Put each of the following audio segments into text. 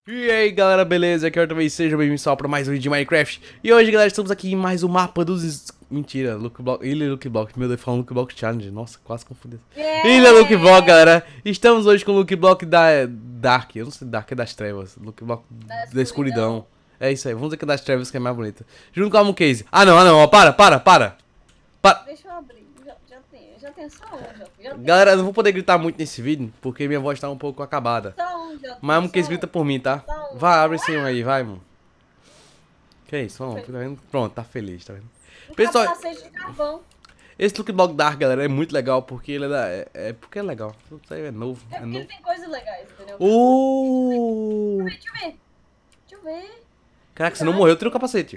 E aí galera, beleza? Aqui é o Arthur, sejam bem-vindos para mais um vídeo de Minecraft. E hoje galera, estamos aqui em mais um mapa dos... Mentira, Lucky Block, Ilha Lucky Block, meu Deus, falando Lucky Block Challenge, nossa, quase confundi. Ilha Lucky Block, galera, estamos hoje com o Lucky Block da Dark, eu não sei, Dark é das trevas, Lucky Block da escuridão. É isso aí, vamos dizer que é das trevas que é mais bonita. Junto com a Mooncase. Ah não, ó, para. Deixa eu abrir, já tem só um, já tem. Galera, eu não vou poder gritar muito nesse vídeo, porque minha voz tá um pouco acabada. Só um, já tem. Mas a Mooncase grita por mim, tá? Só um. Vai, abre esse um aí, vai, mano. Que isso, vamos, tá vendo? Pronto, tá feliz, tá vendo? Pessoal, Capacete de carvão. esse Lucky Block Dark, galera, é muito legal, porque ele porque é legal. Isso aí é novo, É porque novo. ele tem coisas legais, entendeu? Deixa eu ver. Caraca, se não morreu, eu tiro o capacete.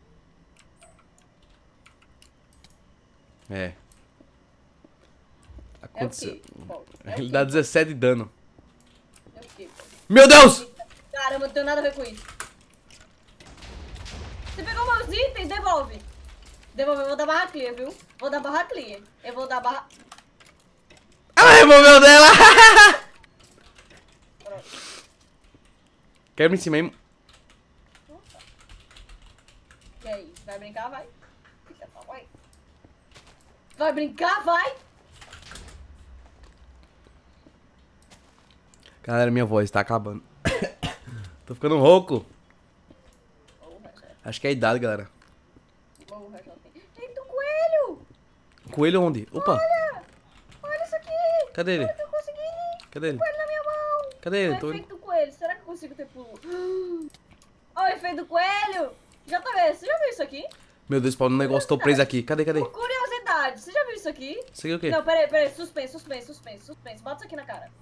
É. É o Aconteceu. quê? Pô? É o Ele quê? dá 17 de dano. É o quê? Pô? Meu Deus! Caramba, não tem nada a ver com isso. Você pegou meus itens, devolve. Devolve, eu vou dar barra clear, viu? Vou dar barra clear. Eu vou dar barra... Ela removeu dela! Pronto. Quebra em cima aí. E aí, vai brincar? Vai. Vai. Vai brincar? Vai. Galera, minha voz tá acabando. Tô ficando rouco. Porra, já. Acho que é a idade, galera. Porra, já tem. Eita, o coelho! Coelho onde? Opa! Olha isso aqui! Cadê ele? Olha que eu consegui! Cadê ele? Coelho na minha mão! Cadê ele? O Tô... efeito do coelho. Será que eu consigo ter pulo? Olha o efeito do coelho! Você já viu isso aqui? Meu Deus, Paulo, um negócio, tô preso aqui. Cadê? Por curiosidade, você já viu isso aqui? Isso aqui é o quê? Não, peraí. Suspense. Bota isso aqui na cara.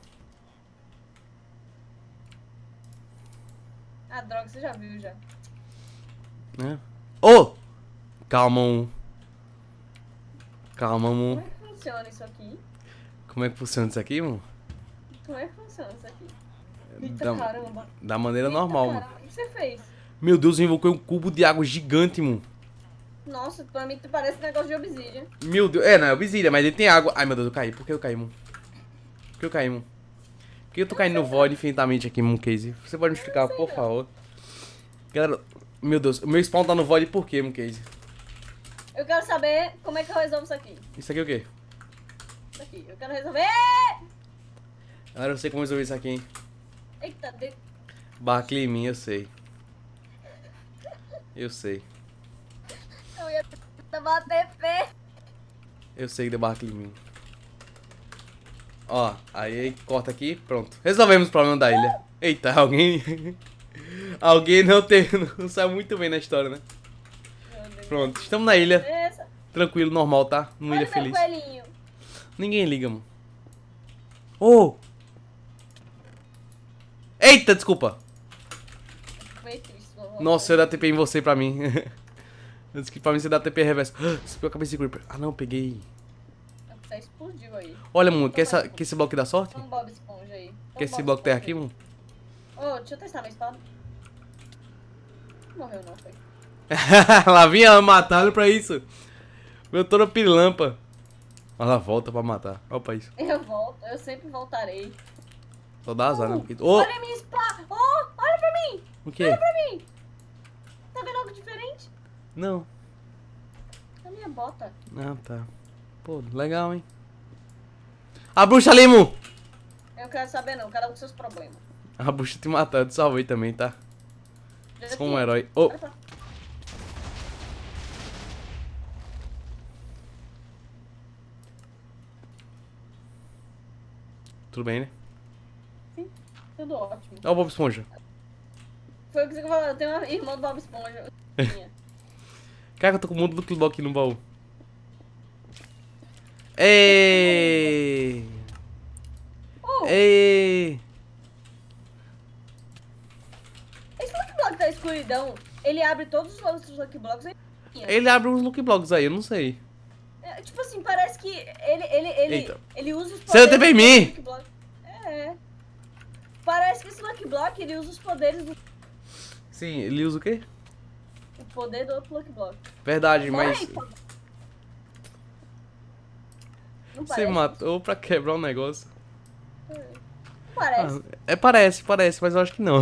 Ah, droga, você já viu já. É. Ô! Calma, um. Calma, Como um. é que funciona isso aqui? Como é que funciona isso aqui, mano? Como é que funciona isso aqui? Eita, Da, caramba. da maneira Eita, normal, mano. caramba. O que você fez? Meu Deus, eu invoquei um cubo de água gigante, mano. Nossa, pra mim parece um negócio de obsidian. Meu Deus. É, não é obsidian, mas ele tem água. Ai, meu Deus, eu caí. Por que eu caí, mano? Por que eu caí, mano? Por que eu tô caindo no void infinitamente aqui, Mooncase? Você pode me explicar, por favor? Galera, meu Deus, o meu spawn tá no void por quê, Mooncase? Eu quero saber como é que eu resolvo isso aqui. Isso aqui é o quê? Isso aqui. Eu quero resolver. Galera, eu sei como resolver isso aqui, hein? Eita, Barra climinha, eu sei. Eu sei. eu ia bater pé. Eu sei que deu barra climinha. Ó, aí corta aqui, pronto. Resolvemos o problema da ilha. Eita, alguém... alguém não saiu muito bem na história, né? Pronto, estamos na ilha. Beleza. Tranquilo, normal, tá? Numa ilha Olha meu feliz. coelhinho. Ninguém liga, mano. Oh! Eita, desculpa. Foi triste. Nossa, eu dá TP em você pra mim. Eu disse que pra mim você dá TP reverso. Subiu a cabeça de creeper. Ah, não, peguei. Você explodiu aí. Olha, mano, quer esse bloco dá sorte? Toma um Bob Esponja aí. Quer esse bloco ter aqui, mano? Ô, deixa eu testar minha espada. Morreu não, foi. Lá vinha ela matando pra isso. Meu toda pilampa. Ela volta pra matar. Opa, isso. Eu volto, eu sempre voltarei. Só dá azar, né? Ô! Olha a minha espada! Oh, olha pra mim! O quê? Olha pra mim! Tá vendo algo diferente? Não. A minha bota. Ah, tá. Pô, legal, hein? A bruxa ali, mu! Eu quero saber não, cada um com seus problemas. A bruxa te matou, eu te salvei também, tá? Já Sou um que- herói. Ô! Olha pra- Tudo bem, né? Sim, tudo ótimo. Ó o Bob Esponja. Foi o que você falou, eu tenho uma irmã do Bob Esponja. Minha. Cara, eu tô com um monte do Lucky Block aqui no baú. Ei! Oh, Ei! esse Lucky Block da escuridão, ele abre todos os outros Lucky Blocks. Ele abre uns Lucky Blocks aí, eu não sei. É, tipo assim, parece que Eita. ele usa os Você não teve em do mim! Lucky Block. É. Parece que esse Lucky Block, ele usa os poderes do... Sim, ele usa o quê? O poder do outro Lucky Block. Verdade, Morre mas... aí, pô. Não Você parece? matou pra quebrar um negócio. É. Parece. Parece, mas eu acho que não.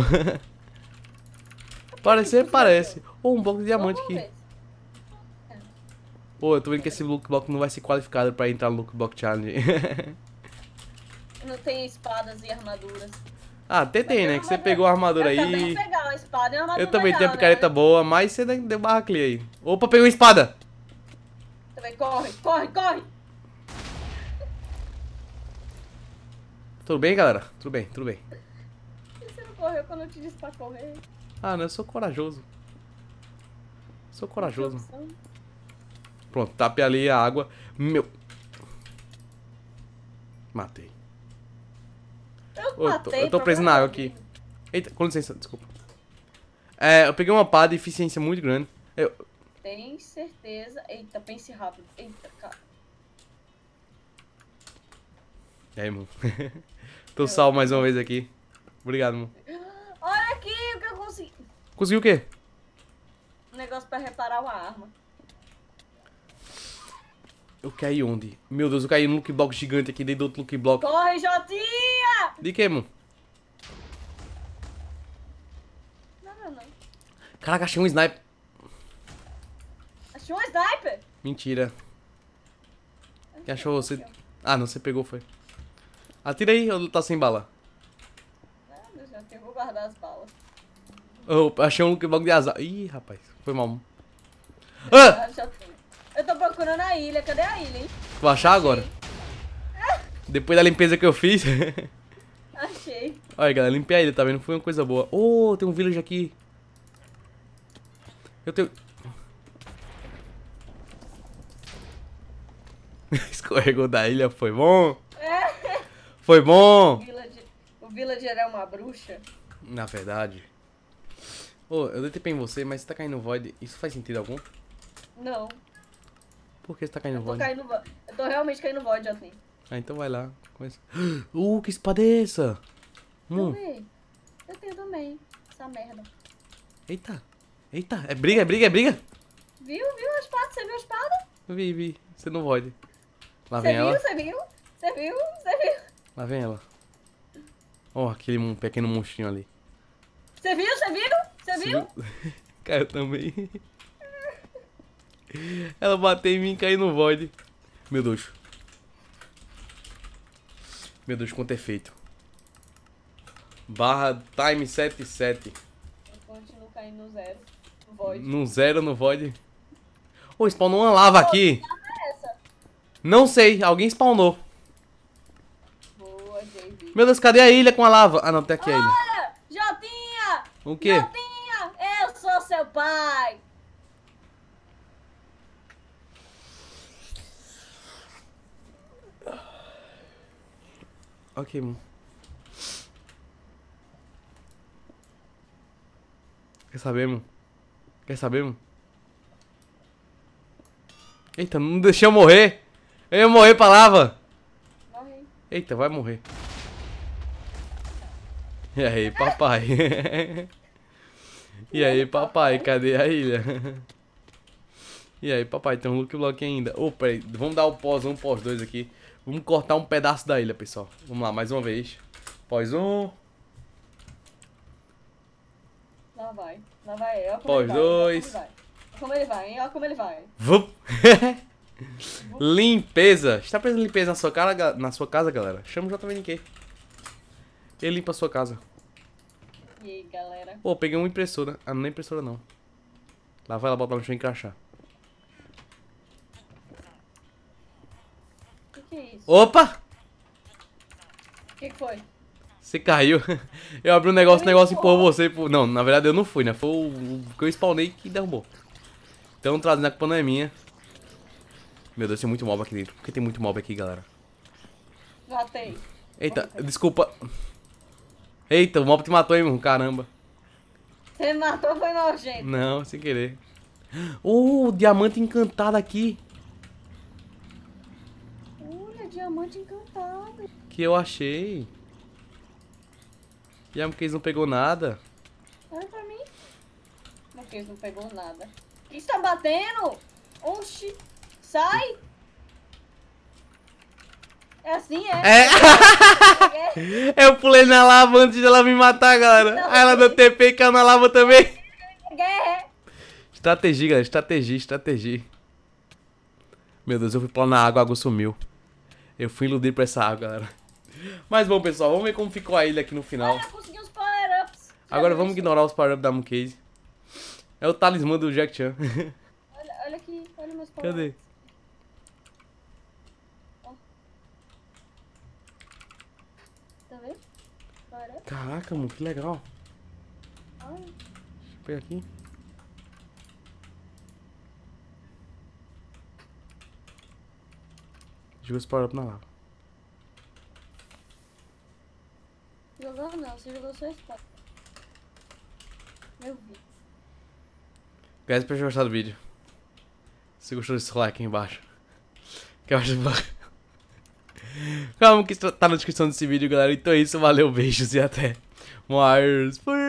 Parecer, parece. Ou um bloco de diamante Vamos aqui. ver. Pô, eu tô vendo que esse look block não vai ser qualificado pra entrar no look block challenge. Não tem espadas e armaduras. Ah, até tem, né? Que você pegou a armadura Eu também aí. pegar uma espada e uma armadura Eu também tenho a legal, picareta né? boa, mas você deu barra clear aí. Opa, pegou uma espada! Também corre, corre, corre! Tudo bem, galera? Tudo bem, tudo bem. Por que você não correu quando eu te disse pra correr? Ah, não, eu sou corajoso. Sou corajoso. Opção. Pronto, tape ali a água. Meu. Matei. Eu matei. Eu tô preso na água aqui. Eita, com licença, desculpa. É, eu peguei uma pá de eficiência muito grande. Tem certeza. Eita, pense rápido. Eita, cara. E aí, mano. Tô salvo mais uma vez aqui. Obrigado, mano. Olha aqui o que eu consegui. Conseguiu o quê? Um negócio pra reparar uma arma. Eu caí onde? Meu Deus, eu caí num look block gigante aqui dentro do outro look block. Corre, Jotinha! De que, mano? Não. Caraca, achei um sniper. Achou um sniper? Mentira. Quem achou você? Ah, não, você pegou, foi. Atira aí, ou tá sem bala? Não, já tenho, vou guardar as balas. Oh, achei um look block de azar. Ih, rapaz, foi mal. Ah! Já tenho. Eu tô procurando a ilha. Cadê a ilha, hein? Vou achar agora. Depois da limpeza que eu fiz. Achei. Olha, galera, limpei a ilha, tá vendo? Foi uma coisa boa. Oh, tem um village aqui. Eu tenho... Escorregou da ilha, foi bom? Foi bom? O Villager é uma bruxa? Na verdade. Ô, eu dei TP em você, mas você tá caindo no void. Isso faz sentido algum? Não. Por que você tá caindo no Eu tô void? caindo no Eu tô realmente caindo no void, Jotinha. Ah, então vai lá. Começa. Que espada é essa? Eu tenho também. Essa merda. Eita. Eita, é briga, é briga, é briga? Viu a espada? Você viu a espada? Vi. Você não void. Lá Você vem viu? ela. Você viu? Você viu? Você viu? Lá vem ela. Ó, aquele pequeno monstrinho ali. Você viu? Você viu? Você viu? Caiu também. Ela bateu em mim e caiu no void. Meu Deus. Meu Deus, quanto é feito. Barra time 77. Eu continuo caindo no zero. No void. No zero no void. Ô, spawnou uma lava aqui. É essa. Não sei, alguém spawnou. Boa, JV. Meu Deus, cadê a ilha com a lava? Ah, não, tem aqui a ilha. Olha! Jotinha! O quê? Jotinha! Eu sou seu pai! Ok, mano. Quer saber, mano? Quer saber, mano? Eita, não deixei eu morrer. Eu ia morrer pra lava. Morri. Eita, vai morrer. E aí, papai? E aí, papai? Cadê a ilha? E aí, papai? Tem um look block ainda. Ô, peraí. Vamos dar o pós 1, pós 2 aqui. Vamos cortar um pedaço da ilha, pessoal. Vamos lá, mais uma vez. Pós 1. Lá vai. Lá vai. Olha como Pós ele vai. 2. Olha como ele vai, hein? Olha como ele vai. Vup. Limpeza. Está precisando de limpeza na sua casa, galera? Chama o JVNQ. Ele limpa a sua casa. E aí, galera? Pô, peguei uma impressora. Ah, não é impressora, não. Lá vai ela botar no chão e encaixar. O que é isso? Opa! O que foi? Você caiu. Eu abri um negócio, o negócio empurrou você. Não, na verdade eu não fui, né? Foi o que eu spawnei que derrubou. Então trazendo a culpa não é minha. Meu Deus, tem muito mob aqui dentro. Por que tem muito mob aqui, galera? Matei. Eita, desculpa. Eita, o mob te matou, hein, mano? Caramba. Você me matou, foi nojento. Não, sem querer. Diamante encantado aqui. Olha, diamante encantado. Que eu achei. E a Marquês não pegou nada. Olha pra mim. Marquês não pegou nada. O que está batendo? Oxi. Sai. É assim, É. É. Eu pulei na lava antes dela me matar, galera. Aí ela deu TP e caiu na lava também. É. Estratégia, galera. Estratégia. Meu Deus, eu fui pular na água, a água sumiu. Eu fui iludir pra essa água, galera. Mas bom, pessoal, vamos ver como ficou a ilha aqui no final. Olha, consegui uns power-ups. Agora vamos ignorar os power-ups da Mooncase. É o talismã do Jack Chan. Olha aqui, olha meus power-ups. Cadê? Tá vendo? Power-up. Caraca, mano, que legal. Olha. Deixa eu pegar aqui. Joga os power-ups na lava. Jogou não, você jogou só espada. Eu vi. Guys, espero que gostar do vídeo. Se gostou, deixa o like aqui embaixo. Que eu acho bom. Calma que tá na descrição desse vídeo, galera. Então é isso, valeu, beijos e até mais. Fui!